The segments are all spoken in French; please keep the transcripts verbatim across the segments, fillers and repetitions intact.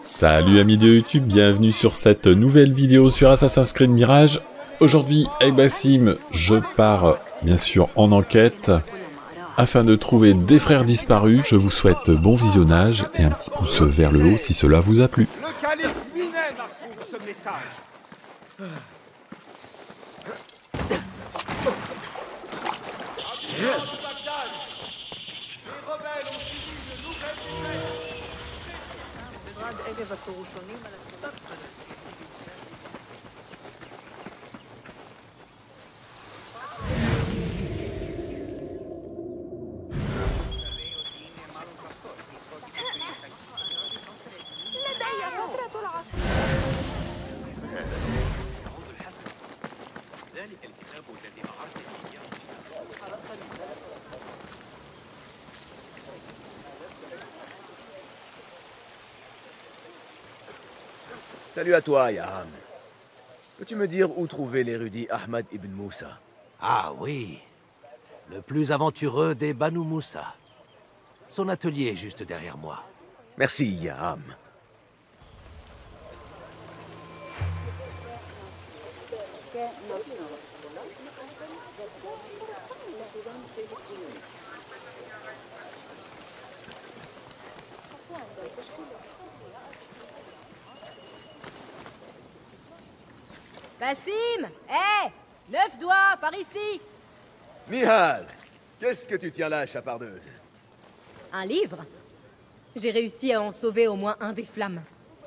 Salut amis de YouTube, bienvenue sur cette nouvelle vidéo sur Assassin's Creed Mirage. Aujourd'hui, avec Bassim, je pars bien sûr en enquête afin de trouver des frères disparus. Je vous souhaite bon visionnage et un petit pouce vers le haut si cela vous a plu. Le calife lui-même approuve ce message. Salut à toi, Yaham. Peux-tu me dire où trouver l'érudit Ahmad ibn Moussa? Ah oui, le plus aventureux des Banu Moussa. Son atelier est juste derrière moi. Merci, Yaham. Bassim! Hé! Neuf doigts, par ici! Nihal, qu'est-ce que tu tiens là, chapardeuse? Un livre? J'ai réussi à en sauver au moins un des flammes.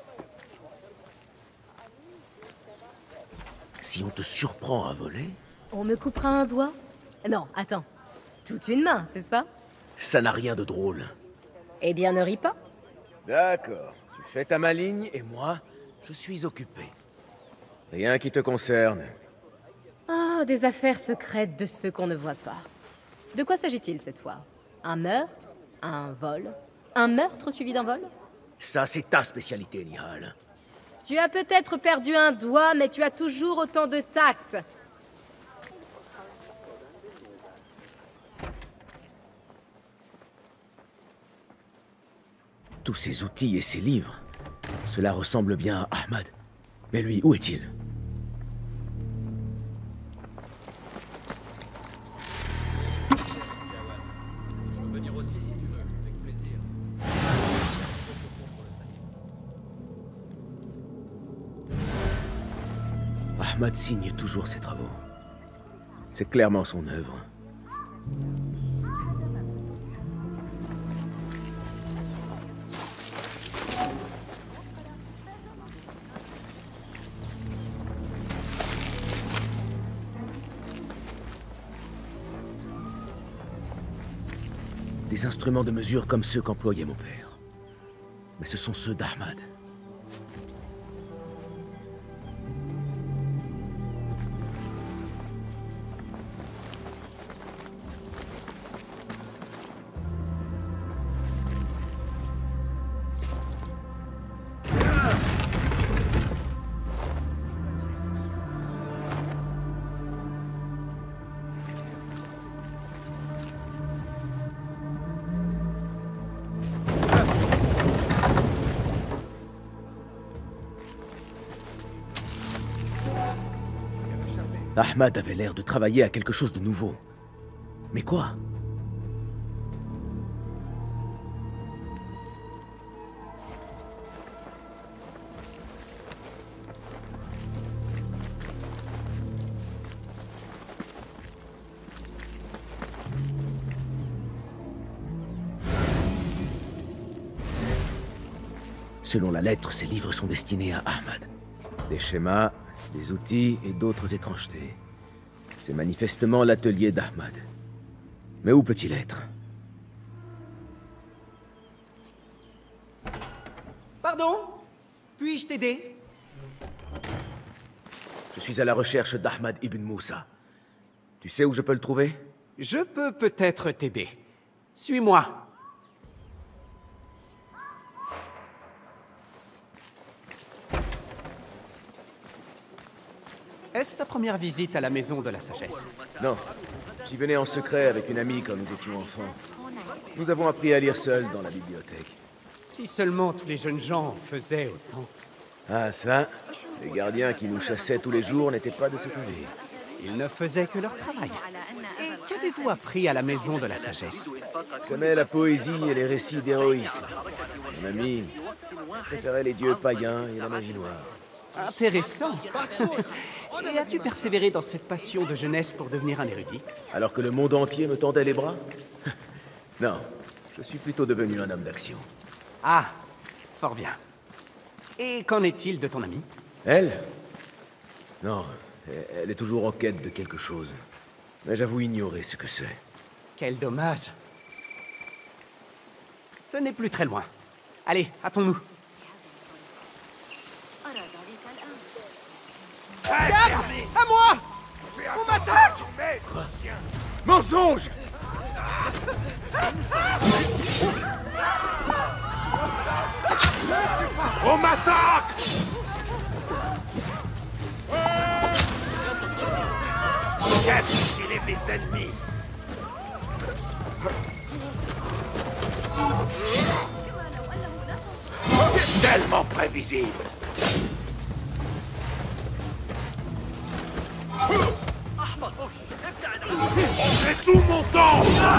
Si on te surprend à voler, On me coupera un doigt? Non, attends. Toute une main, c'est ça? ça n'a rien de drôle. Eh bien, ne ris pas. D'accord, tu fais ta maligne et moi, je suis occupé. Rien qui te concerne. Ah, des affaires secrètes de ceux qu'on ne voit pas. De quoi s'agit-il cette fois? Un meurtre? Un vol? Un meurtre suivi d'un vol? Ça, c'est ta spécialité, Nihal. Tu as peut-être perdu un doigt, mais tu as toujours autant de tact. Tous ces outils et ces livres, cela ressemble bien à Ahmad. Mais lui, où est-il? Ahmad signe toujours ses travaux. C'est clairement son œuvre. Des instruments de mesure comme ceux qu'employait mon père. Mais ce sont ceux d'Ahmad. Ahmad avait l'air de travailler à quelque chose de nouveau. Mais quoi? Selon la lettre, ces livres sont destinés à Ahmad. Des schémas, des outils et d'autres étrangetés. C'est manifestement l'atelier d'Ahmad. Mais où peut-il être? Pardon? Puis-je t'aider? Je suis à la recherche d'Ahmad ibn Moussa. Tu sais où je peux le trouver? Je peux peut-être t'aider. Suis-moi. Est-ce ta première visite à la Maison de la Sagesse? Non. J'y venais en secret avec une amie quand nous étions enfants. Nous avons appris à lire seuls dans la bibliothèque. Si seulement tous les jeunes gens faisaient autant. Ah ça, les gardiens qui nous chassaient tous les jours n'étaient pas de ce côté. Ils ne faisaient que leur travail. Et qu'avez-vous appris à la maison de la sagesse? J'aimais la poésie et les récits d'héroïsme. Mon ami préférait les dieux païens et la magie noire. Intéressant. Et as-tu persévéré dans cette passion de jeunesse pour devenir un érudit? Alors que le monde entier me tendait les bras? Non, je suis plutôt devenu un homme d'action. Ah, fort bien. Et qu'en est-il de ton amie? Elle? Non, elle est toujours en quête de quelque chose. Mais j'avoue ignorer ce que c'est. Quel dommage. Ce n'est plus très loin. Allez, hâtons-nous. Garde! À moi! On m'attaque! Quoi? Mensonge! Au massacre! J'ai fusillé mes ennemis. Tellement prévisible. C'est tout mon temps.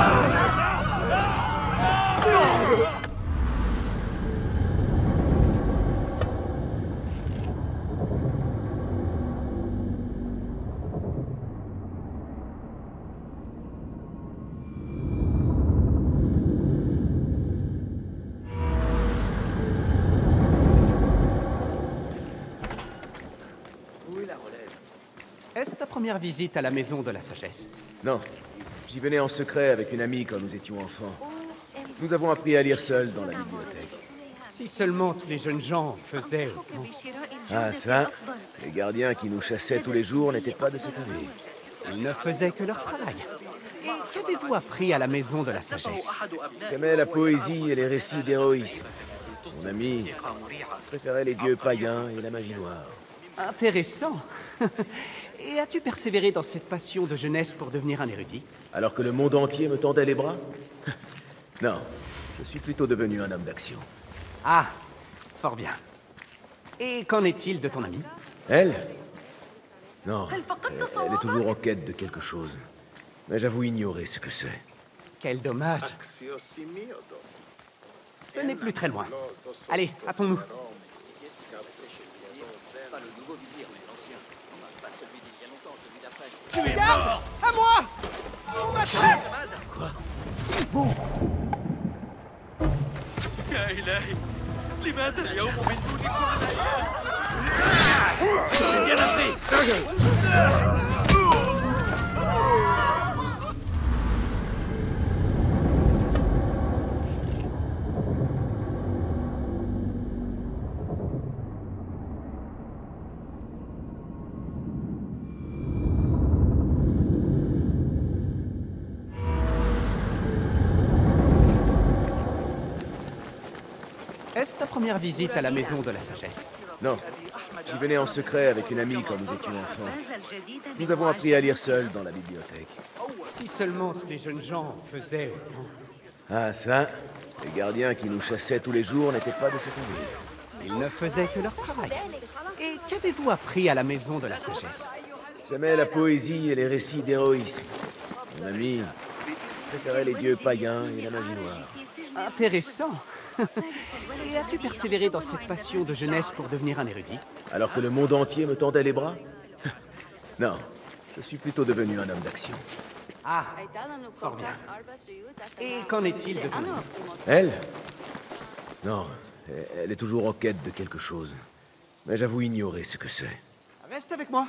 Est-ce ta première visite à la maison de la sagesse? Non, j'y venais en secret avec une amie quand nous étions enfants. Nous avons appris à lire seuls dans la bibliothèque. Si seulement tous les jeunes gens faisaient autant. Ah ça, les gardiens qui nous chassaient tous les jours n'étaient pas de cette année. Ils ne faisaient que leur travail. Et qu'avez-vous appris à la maison de la sagesse? J'aimais la poésie et les récits d'héroïsme. Mon ami préférait les dieux païens et la magie noire. Intéressant. Et as-tu persévéré dans cette passion de jeunesse pour devenir un érudit? Alors que le monde entier me tendait les bras? Non, je suis plutôt devenu un homme d'action. Ah, fort bien. Et qu'en est-il de ton amie? Elle? Non, elle, elle est toujours en quête de quelque chose. Mais j'avoue ignorer ce que c'est. Quel dommage. Ce n'est plus très loin. Allez, hâtons-nous. Garde! À moi! On m'attaque! Quoi? C'est bien assez. Est-ce ta première visite à la maison de la sagesse? Non, j'y venais en secret avec une amie quand nous étions enfants. Nous avons appris à lire seuls dans la bibliothèque. Si seulement tous les jeunes gens faisaient autant. Ah ça, les gardiens qui nous chassaient tous les jours n'étaient pas de cette année. Ils ne faisaient que leur travail. Et qu'avez-vous appris à la maison de la sagesse? J'aimais la poésie et les récits d'héroïsme. Mon ami préférait les dieux païens et la magie noire. Intéressant. Et as-tu persévéré dans cette passion de jeunesse pour devenir un érudit? Alors que le monde entier me tendait les bras? Non, je suis plutôt devenu un homme d'action. Ah, fort bien. Et qu'en est-il de ton amie? Elle? Non, elle est toujours en quête de quelque chose. Mais j'avoue ignorer ce que c'est. Reste avec moi.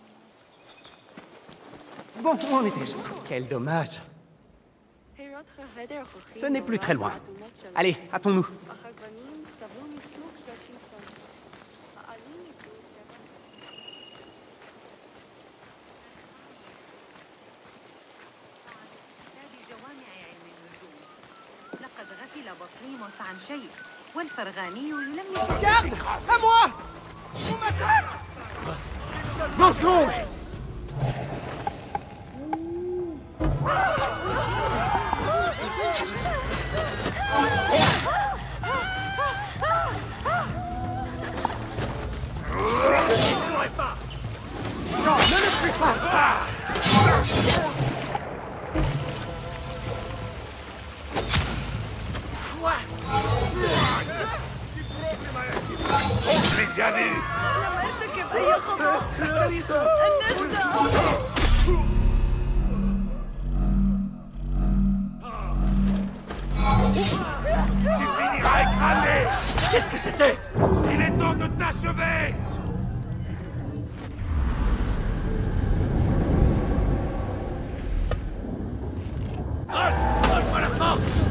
Bon, où en étais-je? Quel dommage. Ce n'est plus très loin. Allez, hâtons-nous. Garde! À moi! On m'attaque! Mensonge! déjà vu. Tu finiras écrasé. Qu'est-ce que c'était? Il est temps de t'achever. Donne-moi la force!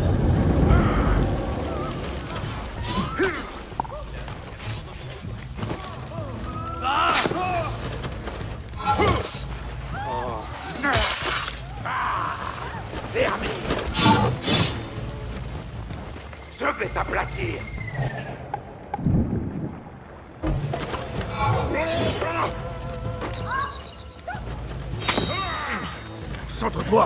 Vermi. Je vais t'aplatir. Centre-toi!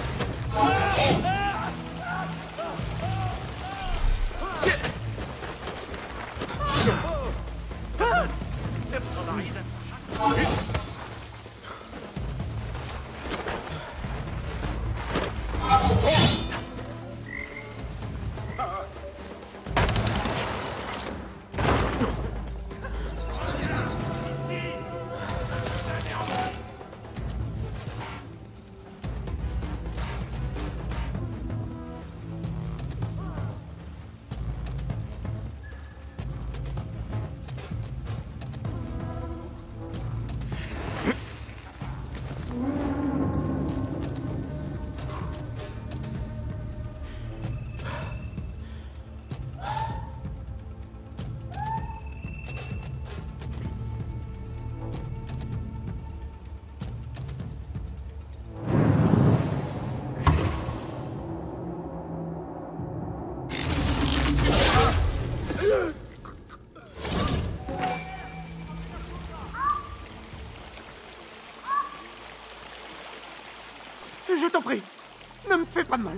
Je t'en prie, ne me fais pas de mal.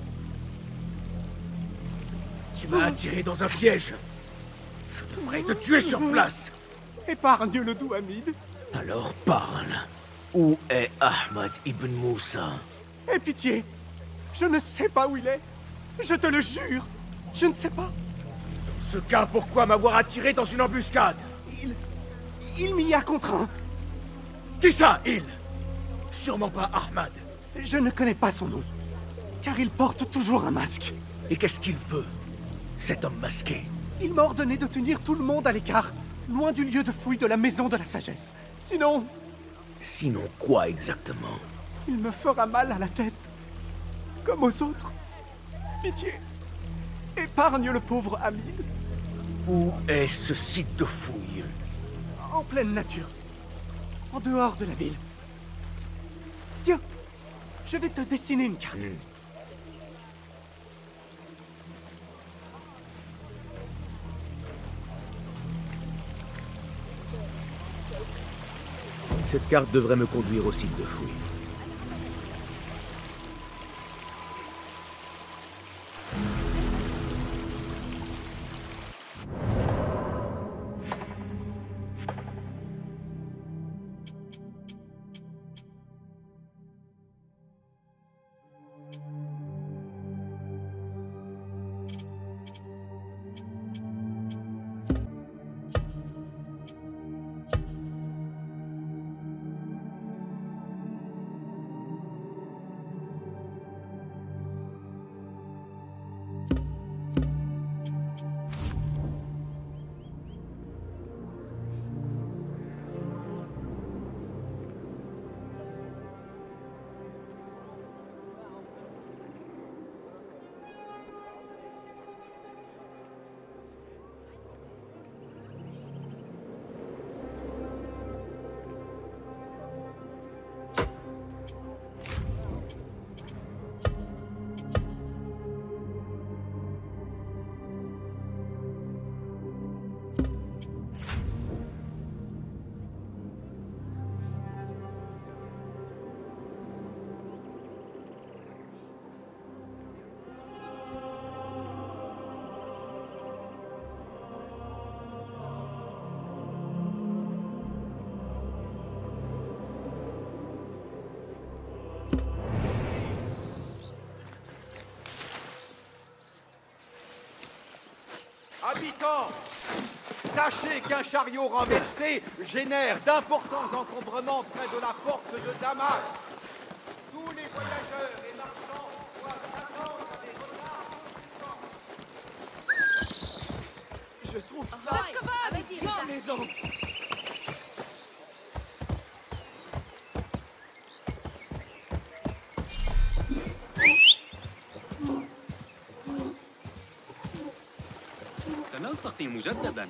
Tu m'as attiré dans un piège. Je devrais te tuer sur place. Épargne le doux Hamid. Alors parle. Où est Ahmad ibn Moussa? Aie pitié. Je ne sais pas où il est. Je te le jure. Je ne sais pas. Dans ce cas, pourquoi m'avoir attiré dans une embuscade? Il... Il m'y a contraint. Qui ça, il? Sûrement pas Ahmad. Je ne connais pas son nom. Car il porte toujours un masque. Et qu'est-ce qu'il veut, cet homme masqué? Il m'a ordonné de tenir tout le monde à l'écart, loin du lieu de fouille de la Maison de la Sagesse. Sinon... Sinon quoi exactement? Il me fera mal à la tête. Comme aux autres. Pitié. Épargne le pauvre Hamid. Où est ce site de fouille? En pleine nature. En dehors de la ville. Tiens, je vais te dessiner une carte. Mm. Cette carte devrait me conduire au site de fouille. Habitants, Sachez qu'un chariot renversé génère d'importants encombrements près de la porte de Damas. Tous les voyageurs et marchands doivent attendre des retards. Je trouve ça malaisant. سنلتقي مجددا.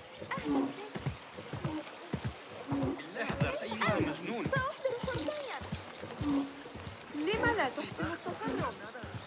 احذر أيها المجنون. سأحضر شرطيا. لم لا تحسن التصرف؟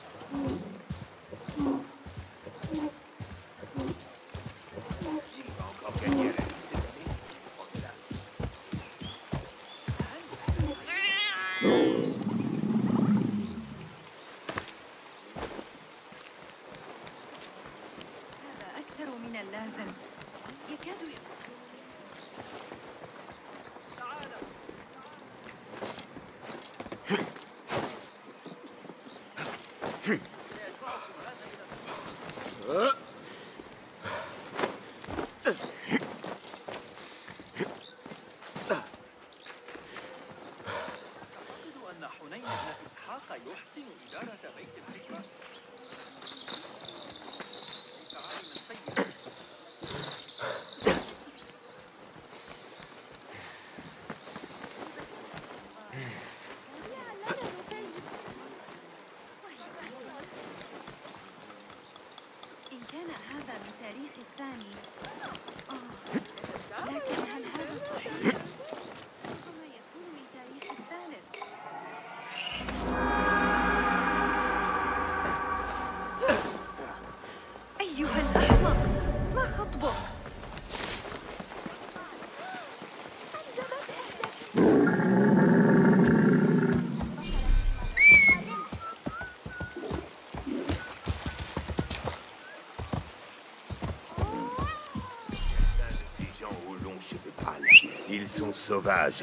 Ils sont sauvages.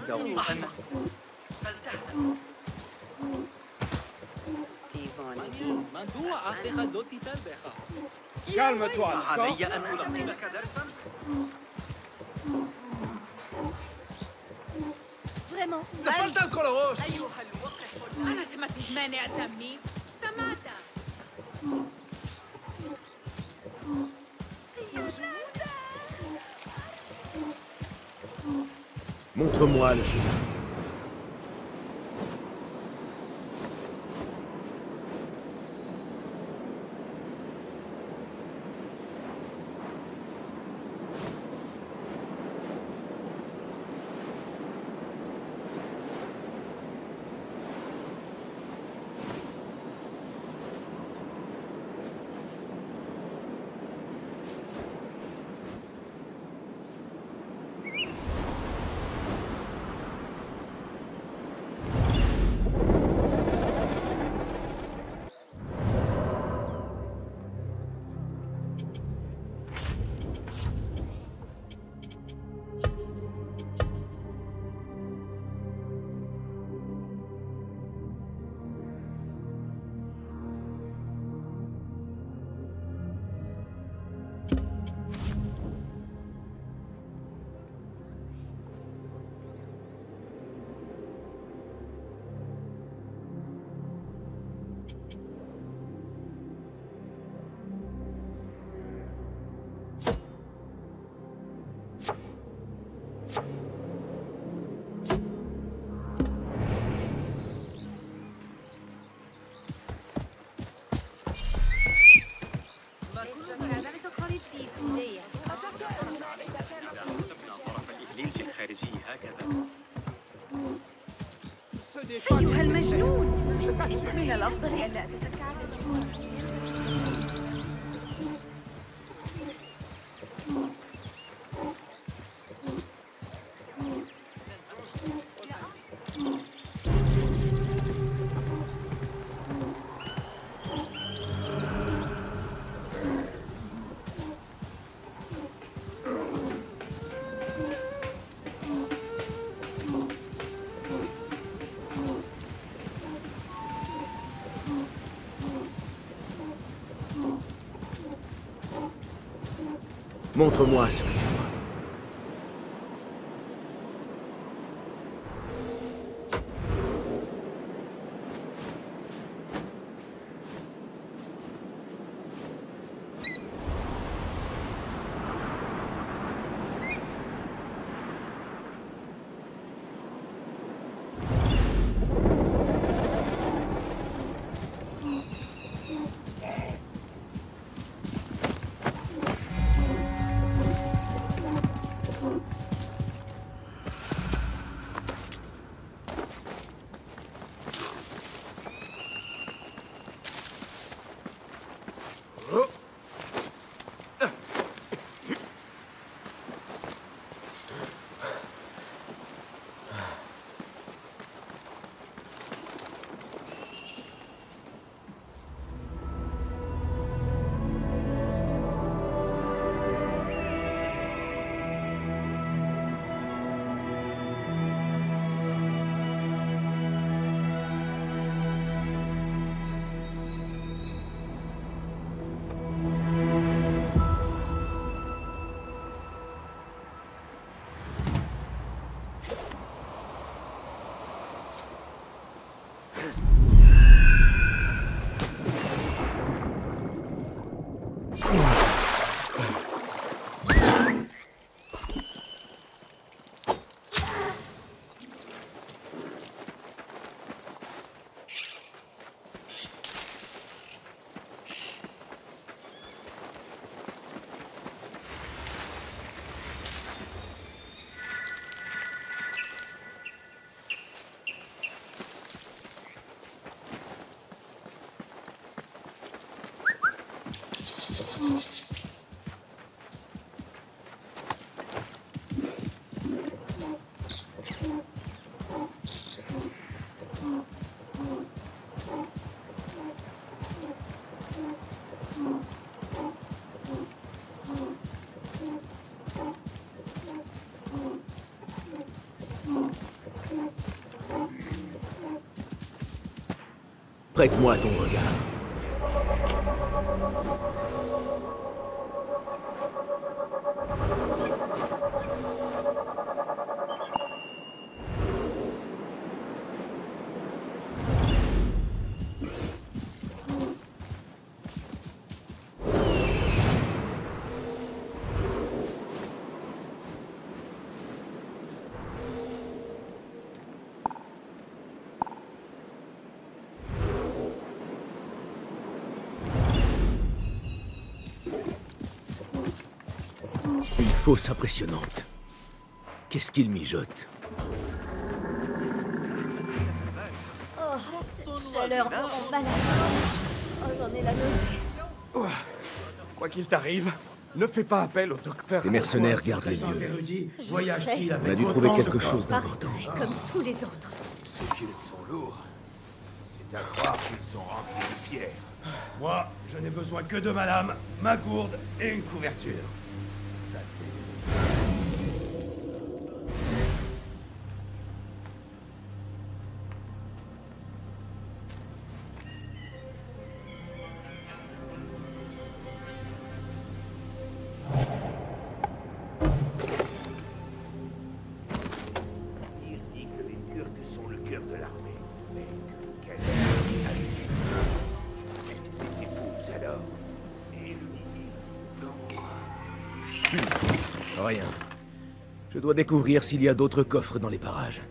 Calme-toi. Vraiment. دخلت الكروش. أيها الوقح أنا ثمة مانع تمي استمعت. Montre-moi le chemin. أيها المجنون من الأفضل ألا أتسكع على الجمهور. Montre-moi ce que tu vois. Prête-moi ton regard. Une fausse impressionnante. Qu'est-ce qu'il mijote? Oh, cette chaleur me rend malade. Oh, j'en ai la nausée. Quoi qu'il t'arrive, ne fais pas appel au docteur. Les mercenaires gardent les lieux. Je sais. On a dû trouver quelque chose d'important. Parfait, comme tous les autres. Ce qu'ils sont lourds. C'est à croire qu'ils sont remplis de pierre. Moi, je n'ai besoin que de ma lame, ma gourde et une couverture. Il dit que les Turcs sont le cœur de l'armée. Mais quelle les épouses alors. Et le Rien. Je dois découvrir s'il y a d'autres coffres dans les parages.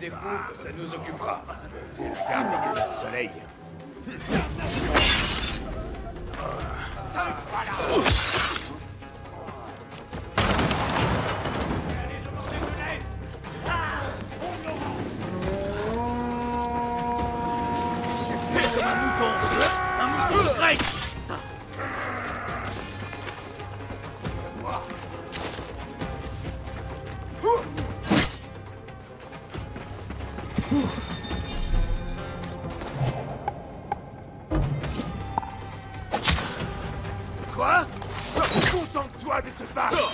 des fous. Ça nous occupera. Garde le soleil. Quoi? Contente-toi de te battre.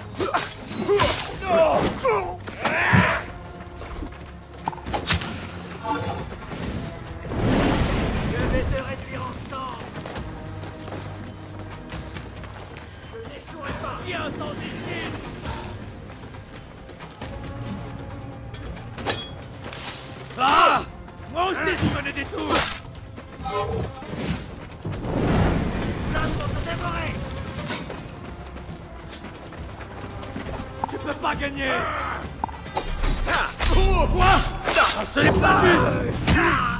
Je vais te réduire en sang. Je n'échouerai pas. Chien sans décide. Ah! Moi aussi je connais des tours. Là pour te dévorer. Tu peux pas gagner. Oh, quoi? Non, ce n'est pas juste.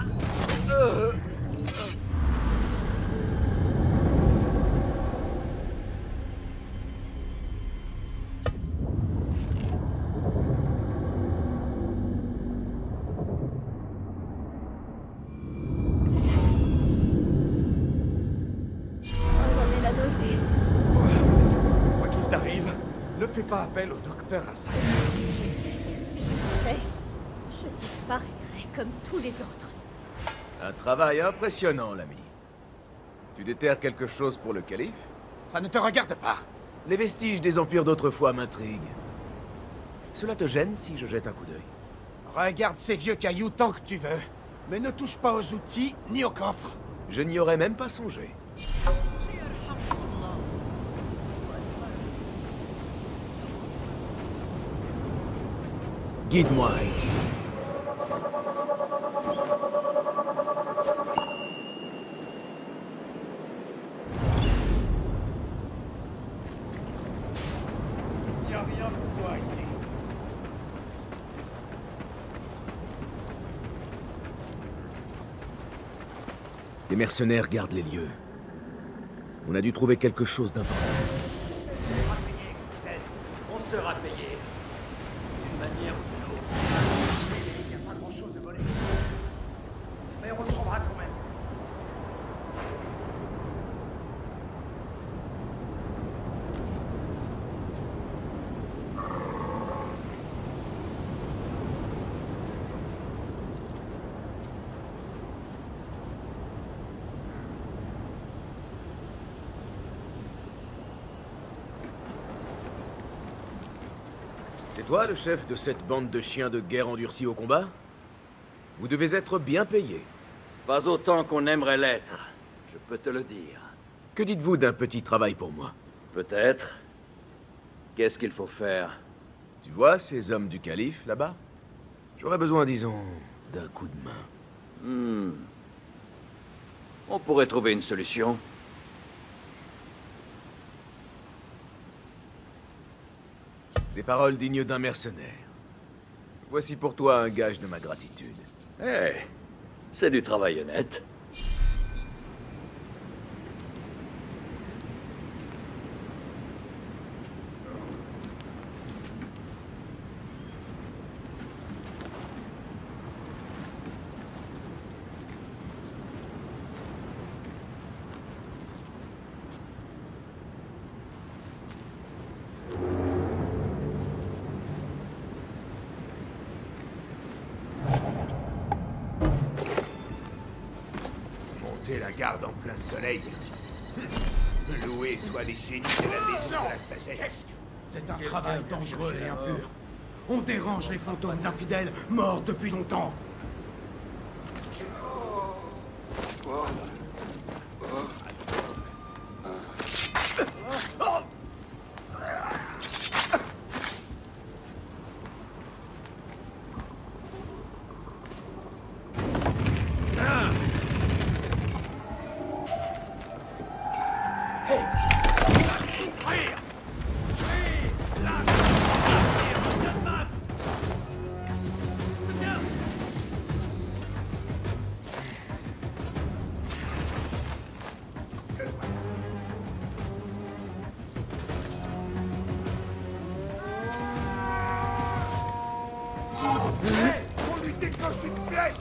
Quoi qu'il t'arrive, ne fais pas appel au docteur Hassan. Je sais, je sais. Je disparaîtrai comme tous les autres. Un travail impressionnant, l'ami. Tu déterres quelque chose pour le calife? Ça ne te regarde pas. Les vestiges des empires d'autrefois m'intriguent. Cela te gêne si je jette un coup d'œil? Regarde ces vieux cailloux tant que tu veux. Mais ne touche pas aux outils ni au coffre. Je n'y aurais même pas songé. Guide-moi, Rick. Y a rien pour toi ici. Les mercenaires gardent les lieux. On a dû trouver quelque chose d'important. On sera payé. D'une manière ou d'une autre. Il n'y a pas grand-chose à voler. Mais on le trouvera quand même. C'est toi le chef de cette bande de chiens de guerre endurcis au combat? Vous devez être bien payé. Pas autant qu'on aimerait l'être, je peux te le dire. Que dites-vous d'un petit travail pour moi? Peut-être. Qu'est-ce qu'il faut faire? Tu vois ces hommes du calife, là-bas? J'aurais besoin, disons, d'un coup de main. Hmm. On pourrait trouver une solution. Des paroles dignes d'un mercenaire. Voici pour toi un gage de ma gratitude. Eh, c'est du travail honnête. Monter la garde en plein soleil. Loué soit les génies de la maison de la sagesse. C'est un travail dangereux et impur. On dérange les fantômes d'infidèles morts depuis longtemps. tuer!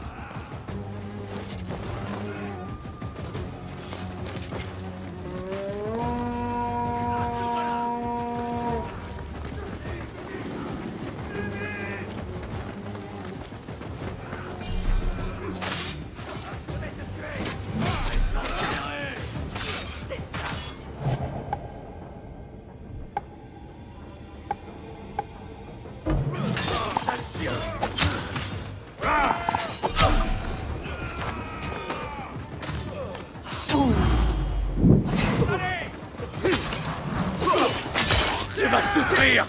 Tu vas souffrir!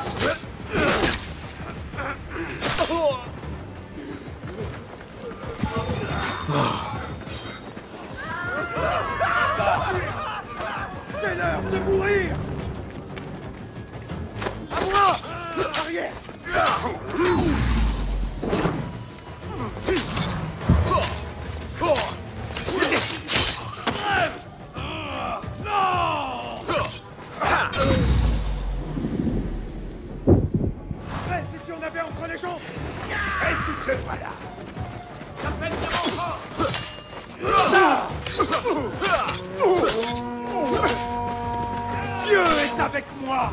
C'est l'heure de mourir! À moi! Arrière! Fais si tu en avais entre les jambes! Et tu te voilà! J'appelle Dieu est avec moi!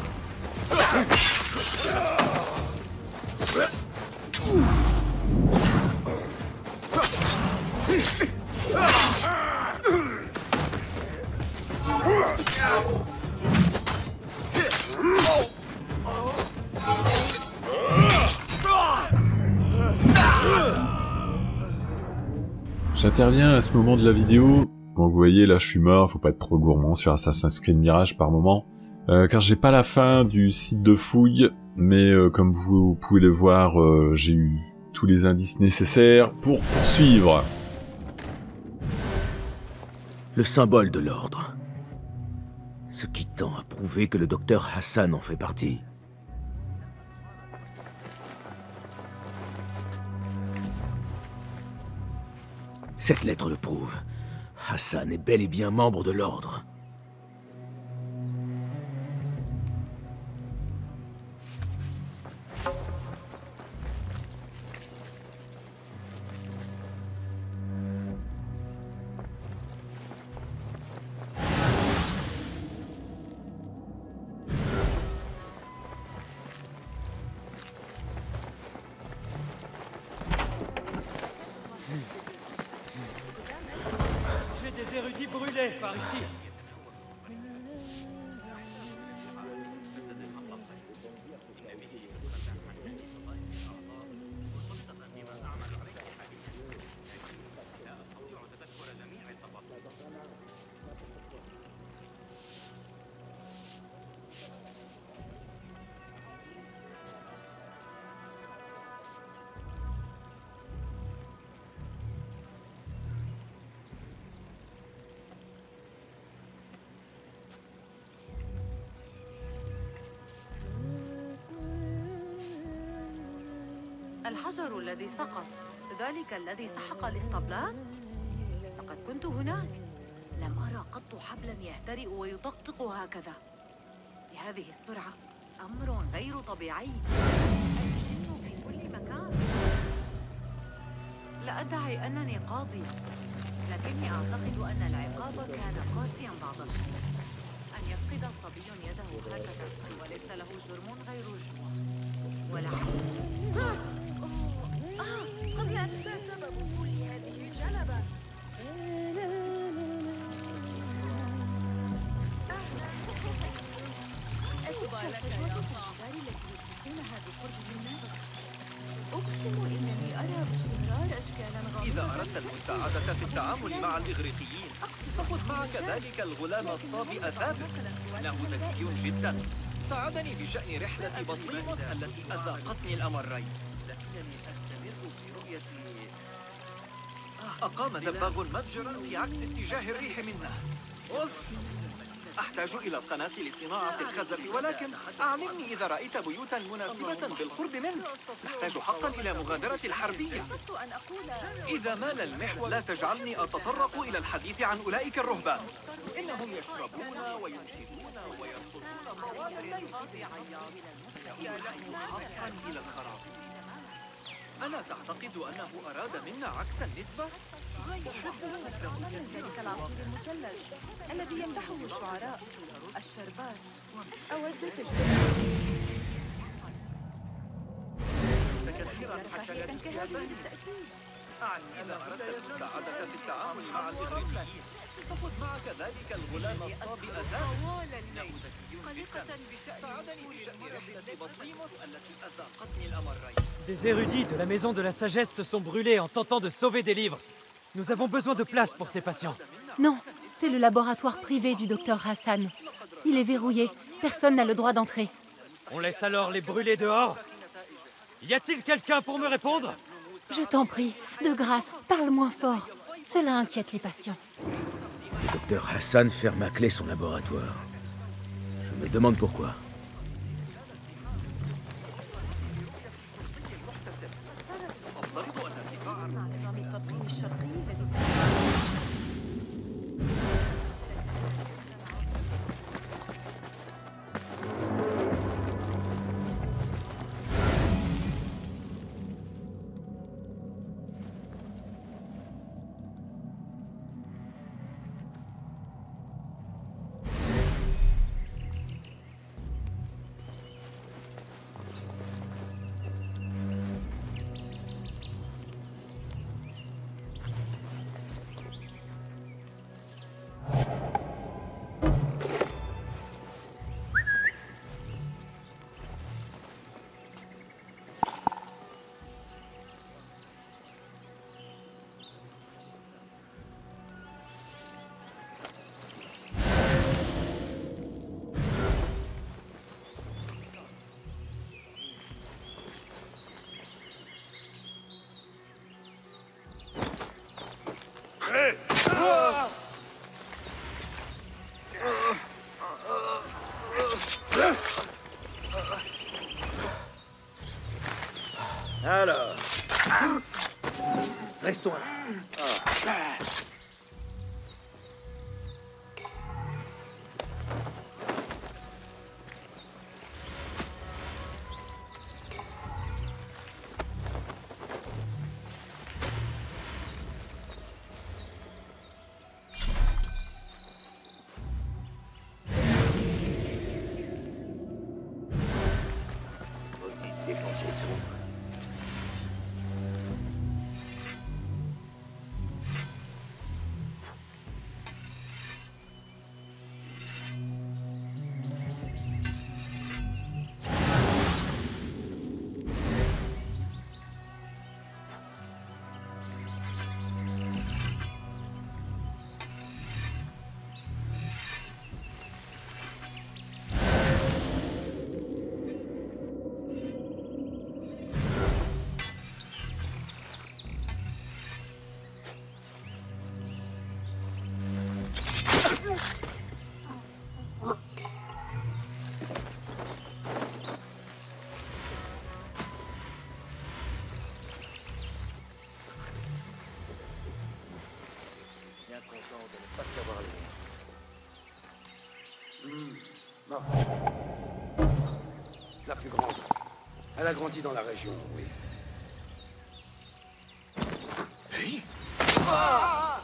J'interviens à ce moment de la vidéo. Donc vous voyez, là je suis mort, faut pas être trop gourmand sur Assassin's Creed Mirage par moment. Euh, car j'ai pas la fin du site de fouille, mais euh, comme vous pouvez le voir, euh, j'ai eu tous les indices nécessaires pour poursuivre. Le symbole de l'ordre. Ce qui tend à prouver que le docteur Hassan en fait partie. Cette lettre le prouve. Hassan est bel et bien membre de l'ordre. J'ai des érudits brûlés par ici. الحجر الذي سقط ذلك الذي سحق الاسطبلات؟ لقد كنت هناك. لم أرى قط حبلا يهترئ ويطقطق هكذا بهذه السرعة. أمر غير طبيعي. الجن في كل مكان. لا أدعي أنني قاضية، لكني أعتقد أن العقاب كان قاسيا بعض الشيء. أن يفقد صبي يده هكذا وليس له جرم غير الجوع. ولعل آه قبل أن ما سبب كل هذه الجلبة؟ أتبع لك يا التي يدرسونها بقرب منا. أقسم إنني أرى باستمرار أشكالا غامضة. إذا أردت المساعدة في التعامل مع الإغريقيين فخذ معك ذلك الغلام الصابئ ثابت. إنه ذكي جدا، ساعدني بشأن رحلة بطليموس التي أذاقتني الأمرين. لكنني أستمر في رؤية أقام دباغ متجرا في عكس اتجاه الريح منا. أوف! أحتاج إلى القناة لصناعة الخزف، ولكن أعلمني إذا رأيت بيوتا مناسبة بالقرب منه. نحتاج حقا إلى مغادرة الحربية. إذا مال المحور لا تجعلني أتطرق إلى الحديث عن أولئك الرهبان. إنهم يشربون وينشدون ويرقصون طوال الليل. سيؤدي حقا إلى الخراب. ألا تعتقد أنه أراد منا عكس النسبة؟ ذلك العصير المثلج الذي يمدحه الشعراء، الشربات أو الزيت الجديد. كثيرا حتى لا تسيء بالتأكيد. أعني إذا أردت المساعدة في التعامل مع الإغريقيين فخذ معك ذلك الغلام الصابئ ذا. ساعدني في شأن رحلة بطليموس التي أذاقتني الأمرين. Des érudits de la Maison de la Sagesse se sont brûlés en tentant de sauver des livres. Nous avons besoin de place pour ces patients. Non, c'est le laboratoire privé du docteur Hassan. Il est verrouillé. Personne n'a le droit d'entrer. On laisse alors les brûler dehors? Y a-t-il quelqu'un pour me répondre? Je t'en prie, de grâce, parle moins fort. Cela inquiète les patients. Le docteur Hassan ferme à clé son laboratoire. Je me demande pourquoi. Alors, restons là. La plus grande. Elle a grandi dans la région, oui. Hey. Ah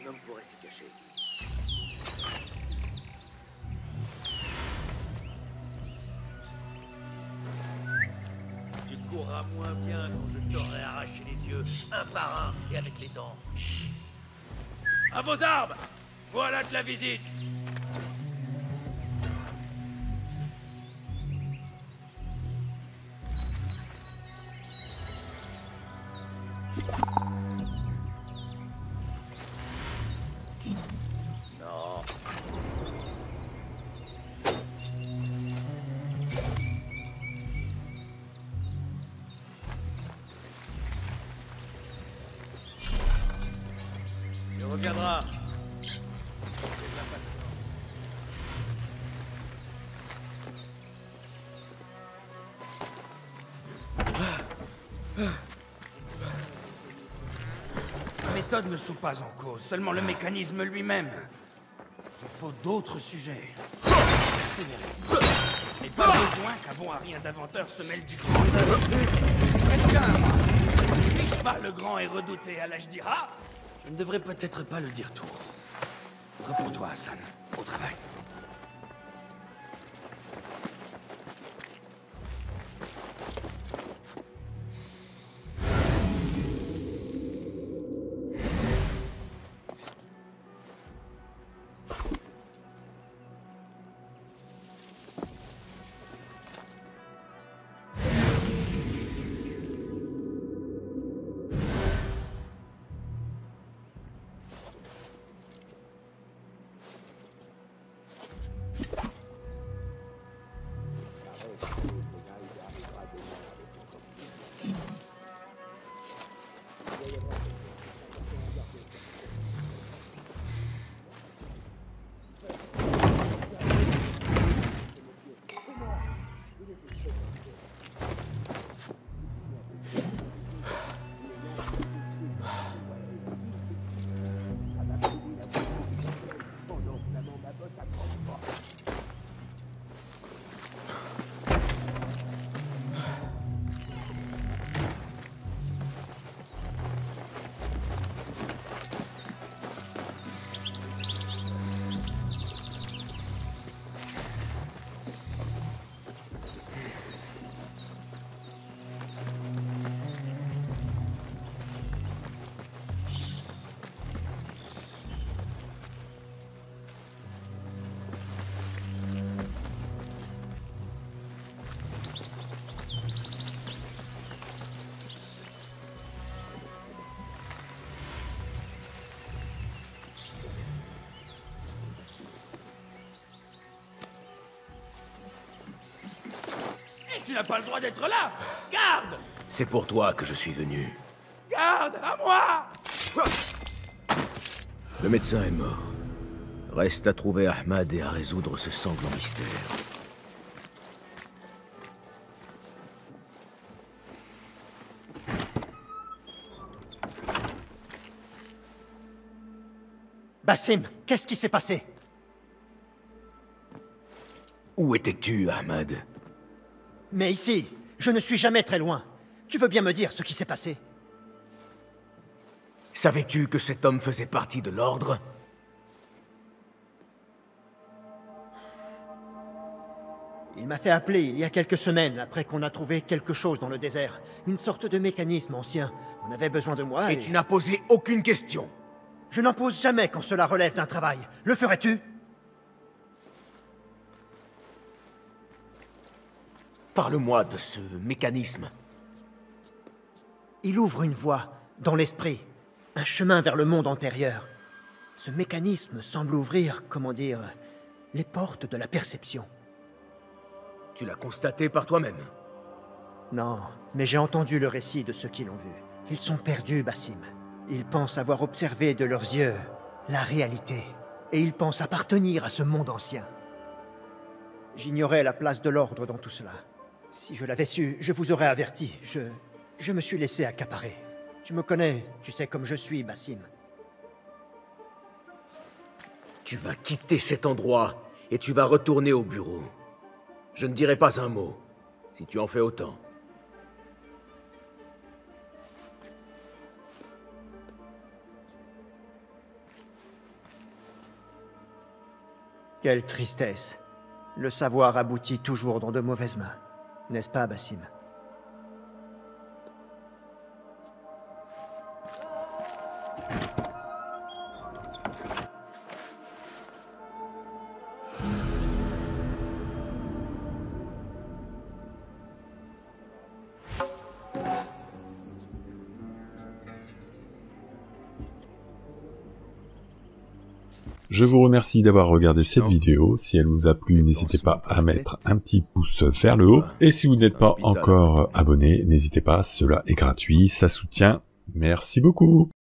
Un homme pourrait s'y cacher. Tu courras moins bien quand je t'aurai arraché les yeux, un par un et avec les dents. À vos armes! Voilà de la visite! Non. Tu reviendras. J'ai de la patience. Les méthodes ne sont pas en cause, seulement le mécanisme lui-même. Il faut d'autres sujets. Persévérer. Mais pas besoin qu'un bon à rien d'inventeur se mêle du commandeur. Quelqu'un, moi. Suis-je pas le grand et redouté Al-Ajdira? Je ne devrais peut-être pas le dire tout. Repose-toi, Hassan. Au travail. Tu n'as pas le droit d'être là! Garde! C'est pour toi que je suis venu. Garde! À moi! Le médecin est mort. Reste à trouver Ahmad et à résoudre ce sanglant mystère. Basim, qu'est-ce qui s'est passé? Où étais-tu, Ahmad? Mais ici, je ne suis jamais très loin. Tu veux bien me dire ce qui s'est passé? Savais-tu que cet homme faisait partie de l'Ordre? Il m'a fait appeler il y a quelques semaines, après qu'on a trouvé quelque chose dans le désert. Une sorte de mécanisme ancien. On avait besoin de moi et... Et tu n'as posé aucune question? Je n'en pose jamais quand cela relève d'un travail. Le ferais-tu? Parle-moi de ce mécanisme. Il ouvre une voie, dans l'esprit, un chemin vers le monde antérieur. Ce mécanisme semble ouvrir, comment dire, les portes de la perception. Tu l'as constaté par toi-même? Non, mais j'ai entendu le récit de ceux qui l'ont vu. Ils sont perdus, Basim. Ils pensent avoir observé de leurs yeux la réalité, et ils pensent appartenir à ce monde ancien. J'ignorais la place de l'ordre dans tout cela. Si je l'avais su, je vous aurais averti. Je... je me suis laissé accaparer. Tu me connais, tu sais comme je suis, Basim. Tu vas quitter cet endroit, et tu vas retourner au bureau. Je ne dirai pas un mot, si tu en fais autant. Quelle tristesse. Le savoir aboutit toujours dans de mauvaises mains. N'est-ce pas, Basim? Je vous remercie d'avoir regardé cette vidéo. Si elle vous a plu, n'hésitez pas à mettre un petit pouce vers le haut. Et si vous n'êtes pas encore abonné, n'hésitez pas, cela est gratuit, ça soutient. Merci beaucoup.